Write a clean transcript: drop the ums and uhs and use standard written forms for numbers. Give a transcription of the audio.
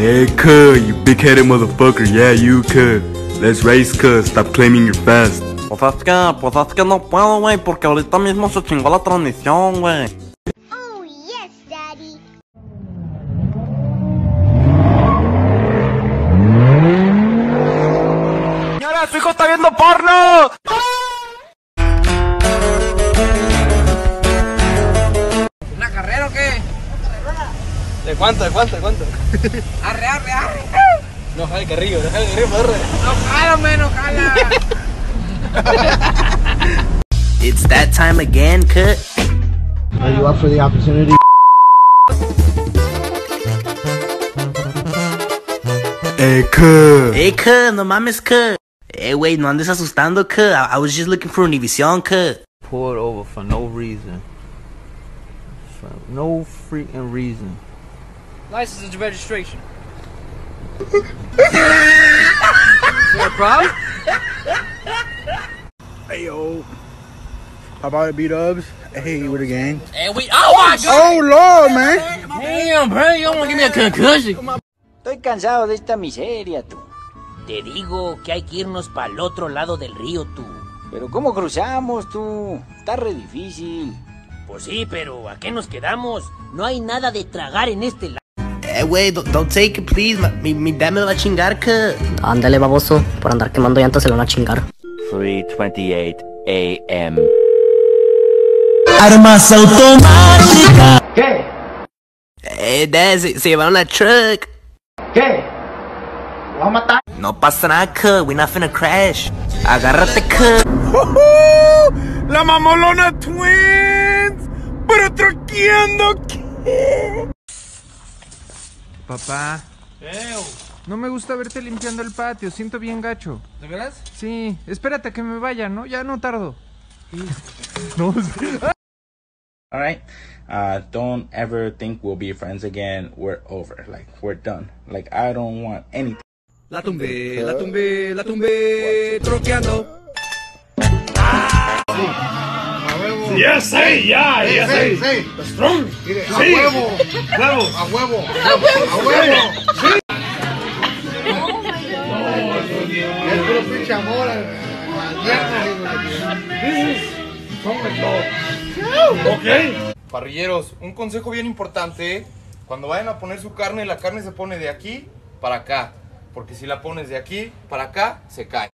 Hey, cuz, you big-headed motherfucker. Yeah, you, cuz. Let's race, cuz. Stop claiming you're fast. Pues es que no puedo, güey, porque ahorita mismo se chingó la transmisión, güey. Oh, yes, Daddy. ¡Señora, su hijo está viendo porno! ¿Una carrera o qué? ¿De cuánto? Arre. No jale carrillo, arre. No jala, menos jala. It's that time again, cut. Are you up for the opportunity? Hey, cuz. Hey, cut, no mames, cut. Hey, wait, no andes asustando, cut. I was just looking for Univision, cut. Pulled over for no reason. For no freaking reason. License and registration. Is there a problem? Hey, yo. How about it, B-Dubs? Hey, with the gang. And we. Oh my God! Oh, Lord, man. Damn, bro, you don't want to give me a concussion. Estoy cansado de esta miseria, tú. Te digo que hay que irnos para el otro lado del río, tú. Pero ¿cómo cruzamos, tú? Está re difícil. Pues sí, pero ¿a qué nos quedamos? No hay nada de tragar en este lado. Hey, wait, don't take it, please. Mi dad me va a chingar, cut. Ándale, baboso. Por andar quemando llantas se lo van a chingar. 3:28 a.m. Armas automáticas. ¿Qué? Hey, dad, se llevaron la truck. ¿Qué? ¿Lo vas a matar? No pasa nada, cut. We're not finna crash. Agárrate, cut. ¡La Mamolona Twins! ¡Pero troqueando! ¿Qué? Papá. No me gusta verte limpiando el patio, siento bien gacho. ¿De veras? Sí, espérate a que me vaya, ¿no? Ya no tardo. No. Alright? Don't ever think we'll be friends again. We're over. Like, we're done. Like, I don't want anything. La tumbé, troqueando. ¡Ya sé! ¡Ya sé! Strong. A huevo. A huevo. Sí. Es puro pinche amor al Ok. Parrilleros, un consejo bien importante. Cuando vayan a poner su carne, la carne se pone de aquí para acá. Porque si la pones de aquí para acá, se cae.